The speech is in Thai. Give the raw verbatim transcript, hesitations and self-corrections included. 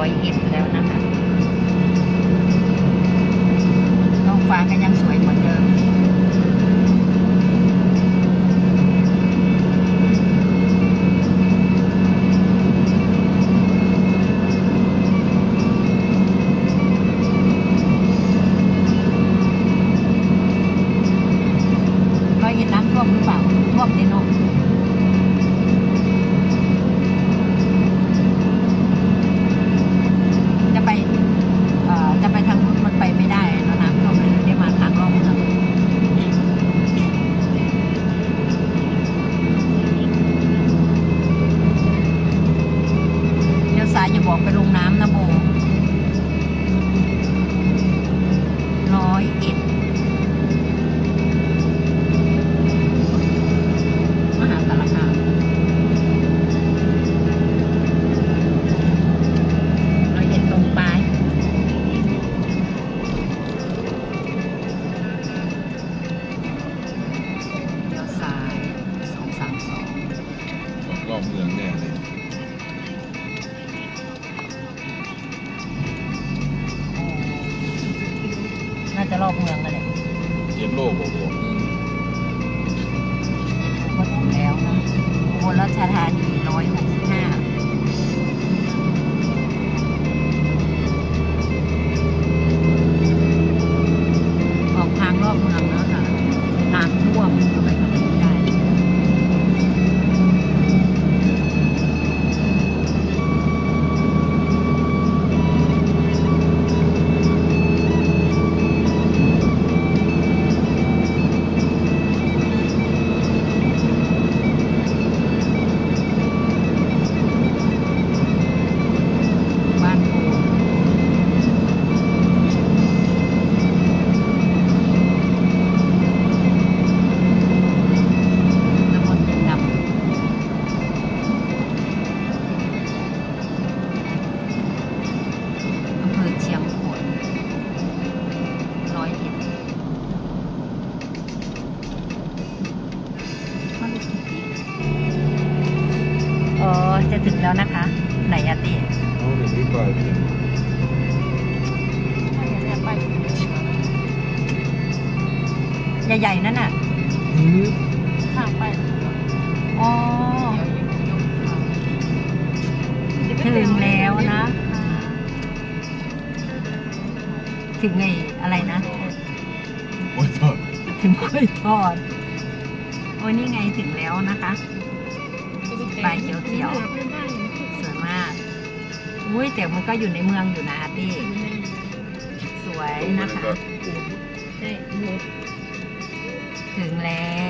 อยเอ็ดแล้วนะคะท้องฟ้าก็ยังสวยเหมือนเดิมร้อยเอ็ดน้ำท่วมหรือเปล่าท่วมเลยเนาะจะไปเอ่อจะไปทางนู้นมันไปไม่ได้แล้วน้ำท่วมเลยได้มาทางรอบนึงเลี้ยวซ้ายอย่าบอกไปลงน้ำนะโบร้อยเอ็ดมหาสารคามร้อยเอ็ดตรงไปเลี้ยวซ้ายสองสามสองรอบเมืองแน่เลยน่าจะรอบเมืองกันเลยเย็นโลกบอกว่าก็ถึงแล้วนะอุบลราชธานีร้อยหกสิบห้าออกทางรอบเมืองแล้วค่ะน้ำท่วมไปทางไม่ได้จะถึงแล้วนะคะไหนอะตีเอาเดี๋ยวรีบไปใหญ่ๆนั่นน่ะข้างไปอ๋อถึงแล้วนะถึงไงอะไรนะโอ้ยทอดถึงกล้วยทอดโอ้ยนี่ไงถึงแล้วนะคะใบเขียวๆสวยมากอุ้ยแต่มันก็อยู่ในเมืองอยู่นะอาร์ตี้สวยนะคะถึงแล้ว